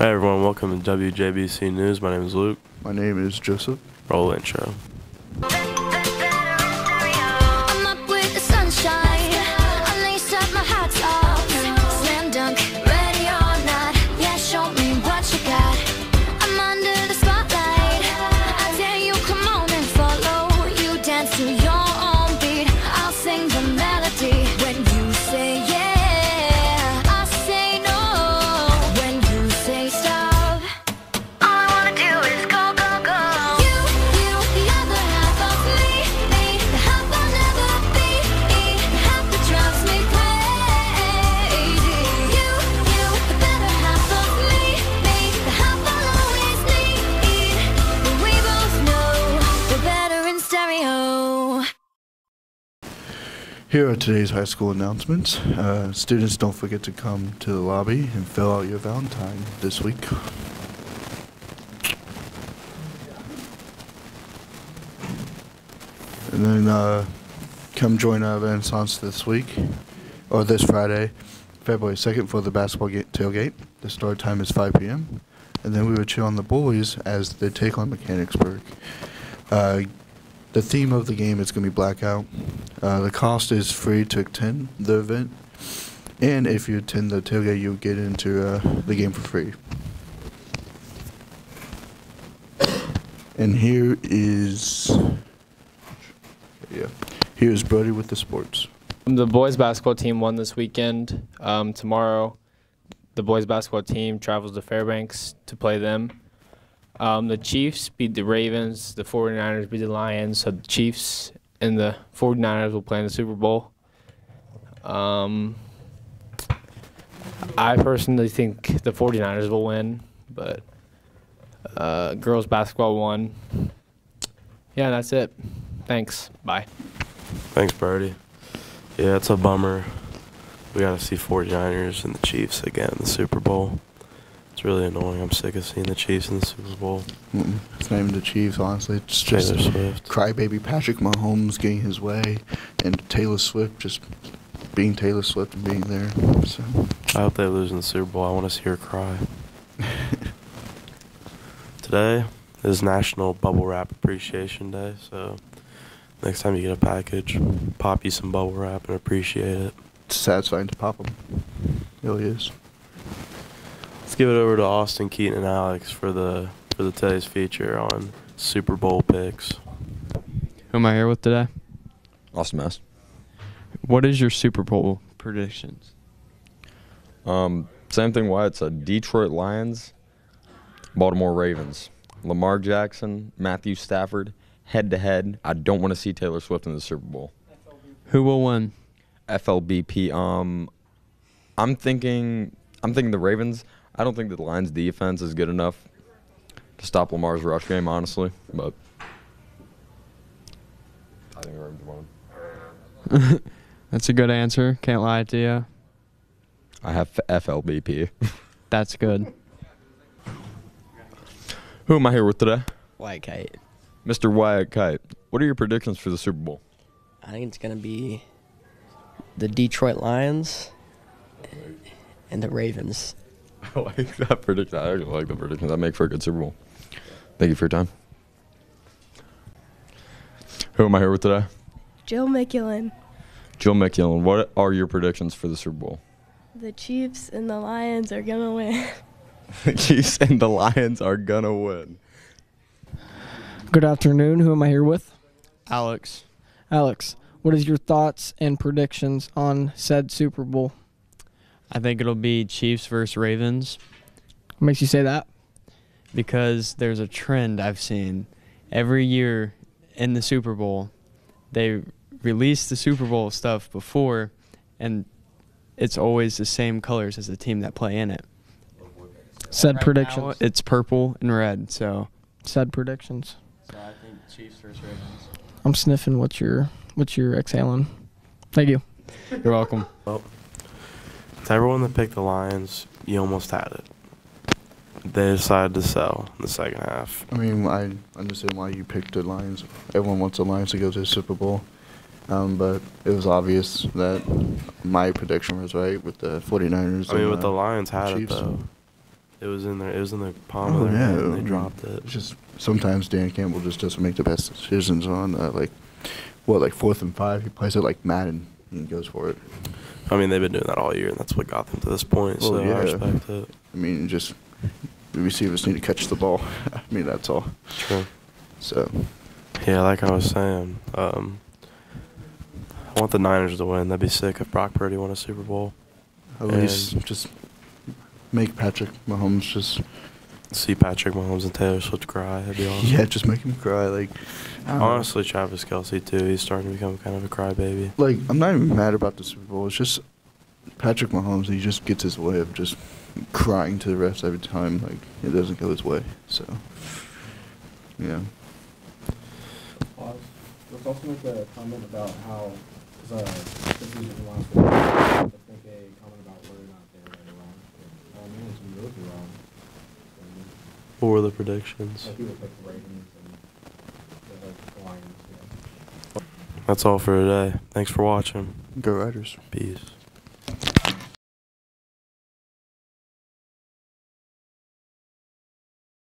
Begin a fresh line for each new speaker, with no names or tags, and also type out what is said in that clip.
Hi everyone, welcome to WJBC News. My name is Luke.
My name is Joseph.
Roll intro.
I'm up with the sunshine. I lace up my hats off. Slam dunk, ready or not. Yeah, show me what you got. I'm under the spotlight. I dare you, come on and follow. You dance to your own beat. I'll sing the melody when you say yeah. I say no when you say stop. All I wanna do is go, go, go. You, the other half of me, the half I'll never be, the half that drives me crazy. You, the better half of me, the half I'll always need. But we both know we're better in stereo.
Here are today's high school announcements. Students, don't forget to come to the lobby and fill out your Valentine this week. And then come join our Renaissance this week, or this Friday, February 2nd, for the basketball tailgate. The start time is 5 p.m. And then we will cheer on the boys as they take on Mechanicsburg. The theme of the game is going to be Blackout. The cost is free to attend the event. And if you attend the tailgate, you'll get into the game for free. And here's Brody with the sports.
The boys basketball team won this weekend. Tomorrow, the boys basketball team travels to Fairbanks to play them. The Chiefs beat the Ravens. The 49ers beat the Lions. So the Chiefs and the 49ers will play in the Super Bowl. I personally think the 49ers will win, but girls basketball won. Yeah, that's it. Thanks. Bye.
Thanks, Brody. Yeah, it's a bummer. We got to see 49ers and the Chiefs again in the Super Bowl. It's really annoying. I'm sick of seeing the Chiefs in the Super Bowl.
It's not even the Chiefs, honestly. It's just
Taylor Swift.
Crybaby Patrick Mahomes getting his way, and Taylor Swift just being Taylor Swift and being there. So
I hope they lose in the Super Bowl. I want to see her cry. Today is National Bubble Wrap Appreciation Day, so next time you get a package, pop you some bubble wrap and appreciate it.
it's satisfying to pop them. It really is.
Let's give it over to Austin, Keaton, and Alex for the today's feature on Super Bowl picks.
Who am I here with today?
Austin Mass.
What is your Super Bowl predictions?
Same thing, Wyatt said. Detroit Lions, Baltimore Ravens. Lamar Jackson, Matthew Stafford, head-to-head. I don't want to see Taylor Swift in the Super Bowl.
Who will win?
FLBP. I'm thinking the Ravens. I don't think the Lions' defense is good enough to stop Lamar's rush game, honestly. But I think the Ravens won.
That's a good answer. Can't lie to you.
I have FLBP.
That's good.
Who am I here with today?
White Kite.
Mr. Wyatt Kite. What are your predictions for the Super Bowl?
I think it's going to be the Detroit Lions and the Ravens.
I like that prediction. I actually like the predictions. That make for a good Super Bowl. Thank you for your time. Who am I here with today?
Jill McKillen.
Jill McKillen. What are your predictions for the Super Bowl?
The Chiefs and the Lions are going to win.
The Chiefs and the Lions are going to win.
Good afternoon. Who am I here with?
Alex.
Alex, what is your thoughts and predictions on said Super Bowl?
I think it'll be Chiefs versus Ravens.
What makes you say that?
Because there's a trend I've seen. Every year in the Super Bowl, they release the Super Bowl stuff before, and it's always the same colors as the team that play in it.
Said
Right
predictions.
now, it's purple and red, so.
Said predictions.
So I think Chiefs versus Ravens.
I'm sniffing what you're exhaling. Thank you.
You're welcome.
Well, to everyone that picked the Lions, you almost had it. They decided to sell in the second half.
I mean, I understand why you picked the Lions. Everyone wants the Lions to go to the Super Bowl. But it was obvious that my prediction was right with the 49ers.
I mean, with the Lions had it,
Chiefs.
though. It was in there. It was in the palm
Oh,
of their
yeah.
hand, and they dropped it.
It's just sometimes Dan Campbell just doesn't make the best decisions on like 4th and 5. He plays it like Madden and goes for it.
I mean, they've been doing that all year, and that's what got them to this point.
Well,
So
yeah.
I respect it.
I mean, just the receivers need to catch the ball. I mean, that's all.
True.
So
Yeah, like I was saying, I want the Niners to win. That'd be sick if Brock Purdy won a Super Bowl.
at least just make Patrick Mahomes just
See Patrick Mahomes and Taylor Swift cry. That'd be awesome.
yeah, just make him cry. Like I don't know.
Honestly, Travis Kelce too. He's starting to become kind of a crybaby.
Like I'm not even mad about the Super Bowl. It's just Patrick Mahomes. He just gets his way of just crying to the refs every time. Like it doesn't go his way. So yeah.
Pause. Let's also make a comment about how, because this is the last one, let's make a comment about whether or not they're right or wrong. Man, some really wrong.
What were the predictions?
Like people pick the Ravens and the Lions. Yeah.
That's all for today. Thanks for watching.
Go Riders.
Peace.